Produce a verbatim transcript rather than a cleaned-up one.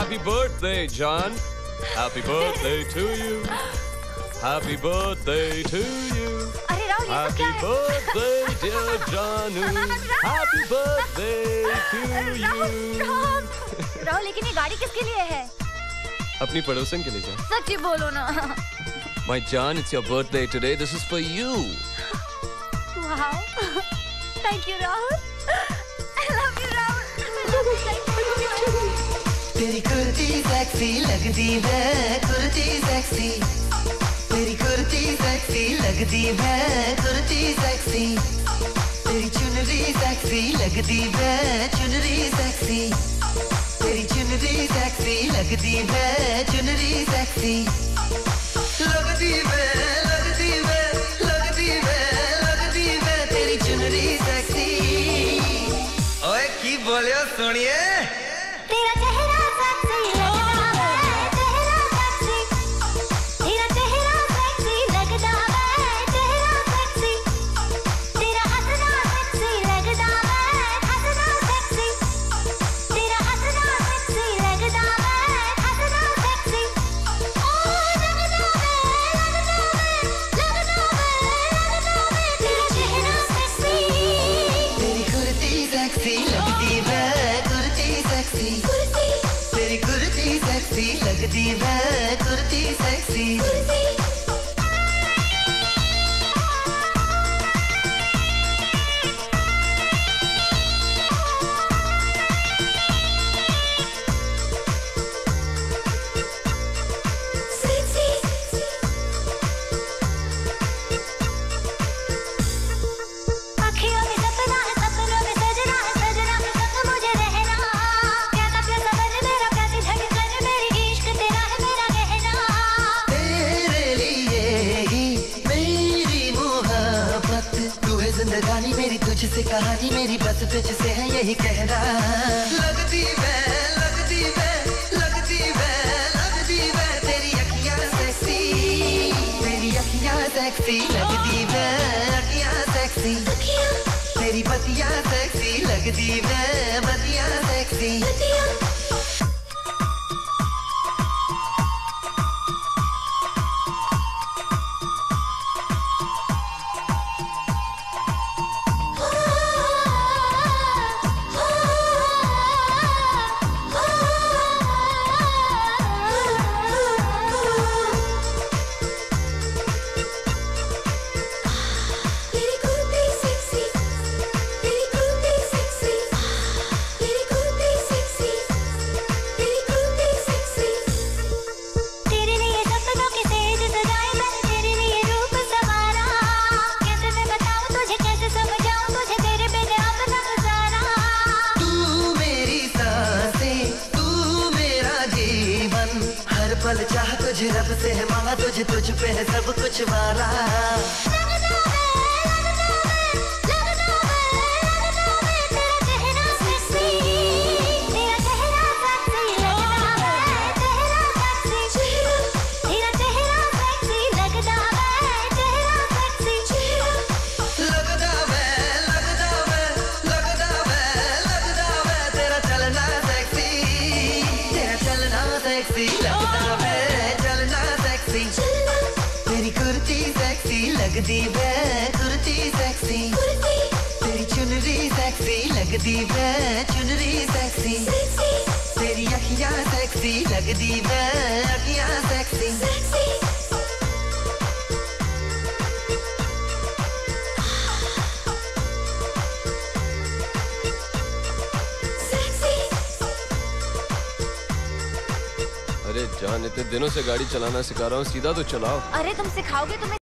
Happy birthday, John. Happy birthday to you. Happy birthday to you. अरे राहुल, ये सब क्या है? Happy birthday, dear Janu. Happy birthday to you. Rahul, Rahul, लेकिन ये गाड़ी किसके लिए है? अपनी पड़ोसन के लिए जा। सच्ची बोलो ना। My John, it's your birthday today. This is for you. Wow. Thank you, Rahul. I love you, Rahul. तेरी कुर्ती सेक्सी लगदी है, कुर्ती सेक्सी। तेरी कुर्ती सेक्सी लगदी है, कुर्ती सेक्सी। तेरी चुनरी सेक्सी लगदी है, चुनरी सेक्सी। तेरी चुनरी सेक्सी लगदी है, चुनरी सेक्सी। लगदी है, लगदी है, लगदी है, लगदी है तेरी चुनरी सेक्सी। ओए की बोलियो सुनिए। तेरा चेहरा सेक्सी लगदा है, चेहरा सेक्सी। तेरा चेहरा सेक्सी लगदा है, चेहरा सेक्सी। तेरा हंसना सेक्सी लगदा है, हंसना सेक्सी। तेरा हंसना सेक्सी लगदा है, हंसना सेक्सी। ओ लगदा है, लगदा है, लगदा है, लगदा है तेरा चेहरा सेक्सी। तेरी कुर्ती सेक्सी लगदी है, कुर्ती सेक्सी। तेरी कुर्ती सेक्सी लगदी है, कुर्ती सेक्सी। अखियों में सपना है, सपनों में सजना है, सजना है संग मुझे रहना। प्यासा प्यासा बन मेरा, प्यासी धड़कन मेरी, इश्क तेरा है मेरा कहना। तेरे लिए ही मेरी मोहब्बत, तू है जिंदगानी मेरी, तुझसे कहानी मेरी, बस तुझसे है यही कहना। लगदी है, लगदी है, लगदी है, लगदी है तेरी अखियां सेक्सी। तेरी अखियां सेक्सी लगदी है, अखियां सेक्सी। तेरी बतियां सेक्सी लगदी है, बतियां सेक्सी। तेरी कुर्ती सेक्सी, तेरी कुर्ती सेक्सी, तेरी कुर्ती सेक्सी, तेरी कुर्ती सेक्सी। तेरे लिए सपनों के सेज सजाए मैंने, तेरे लिए रूप संवारा। कैसे मैं बताऊं तुझे, कैसे समझाऊं तुझे, तेरे बिना अपना गुजारा। तू मेरी सांसें, तू मेरा जीवन, हर पल चाह तुझे, रब से है मांगा तुझे, तुझ पे है सब कुछ वारा। लगदा है, लगदा है, लगदा है, लगदा है तेरा चेहरा सेक्सी। तेरा चेहरा सेक्सी लगदा है, चेहरा सेक्सी। तेरा चेहरा सेक्सी लगदा है, चेहरा सेक्सी। लगदा है, लगदा है, लगदा है, लगदा है तेरा चलना सेक्सी। तेरा चलना सेक्सी लगदा है, चलना सेक्सी। तेरी कुर्ती सेक्सी लगदी है, कुर्ती सेक्सी। तेरी चुनरी सेक्सी लगदी है, चुनरी सेक्सी। तेरी अखियां सेक्सी लगदी है, अखियां सेक्सी। अरे जान, इतने दिनों से गाड़ी चलाना सिखा रहा हूँ, सीधा तो चलाओ। अरे तुम सिखाओगे तो मैं